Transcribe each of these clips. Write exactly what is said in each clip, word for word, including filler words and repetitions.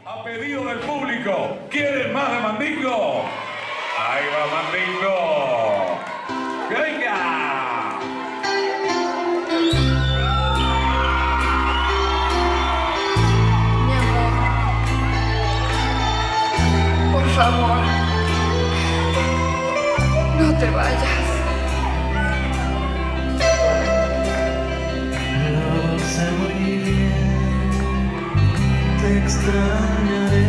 A pedido del público, ¿quieren más de Mandingo? Ahí va Mandingo. ¡Que venga! Mi amor, por favor, no te vayas. Lo sé muy bien, te extrañaré.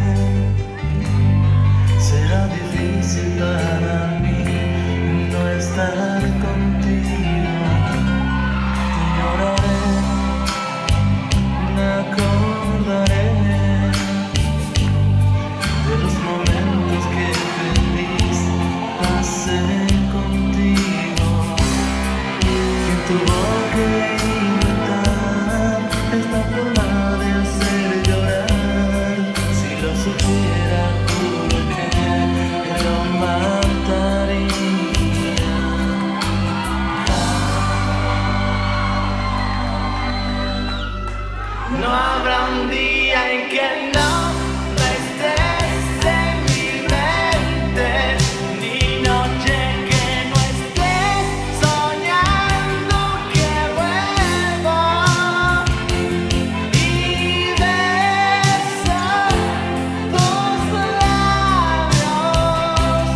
Será difícil para mí no estar contigo. Te lloraré, me acordaré de los momentos que feliz pasé contigo. Que tuvo que inventar esta forma de hacer llorar. Si lo supiera, juro que lo mataría. No habrá un día en que no estés en mi mente, ni noche que no estés soñando que vuelvo y beso tus labios.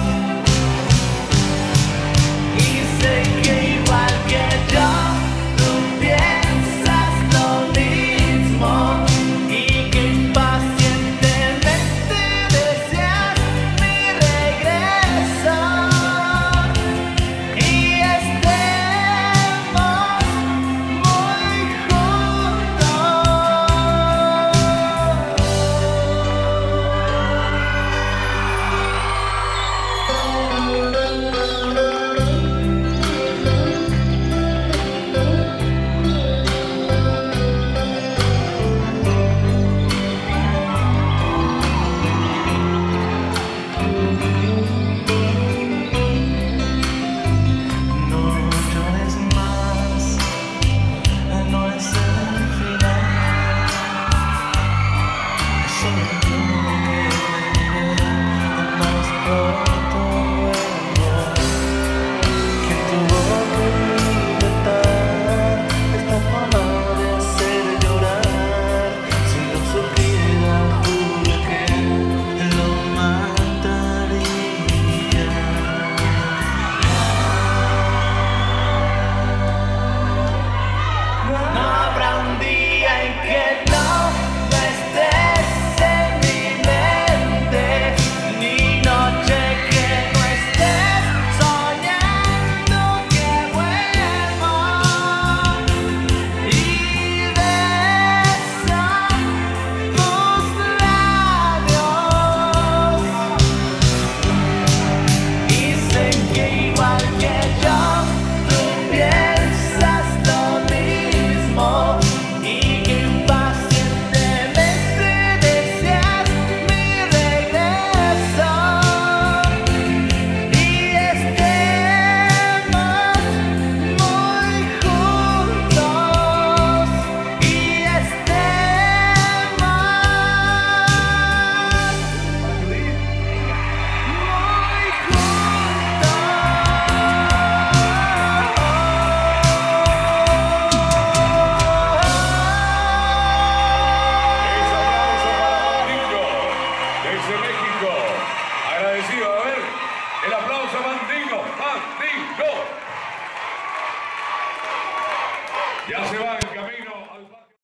Y sé que igual que yo, tú piensas lo mismo y que impacientemente deseas mi regreso y estemos muy juntos. No llores más, no es el final. Solo yo que te diré más pronto vuelvo. Que tuvo que inventar esta forma de hacer llorar. Si lo supiera, juro que lo mataría. No habrá un día en que no estés en mi mente, ni noche que no estés soñando que vuelvo y beso tus labios. Y sé que igual que yo, tú piensas lo mismo y que impacientemente deseas mi regreso y estemos muy juntos y estemos muy Ese aplauso para Mandingo, desde México. Agradecido. A ver, el aplauso a Mandingo. Mandingo. Ya se van.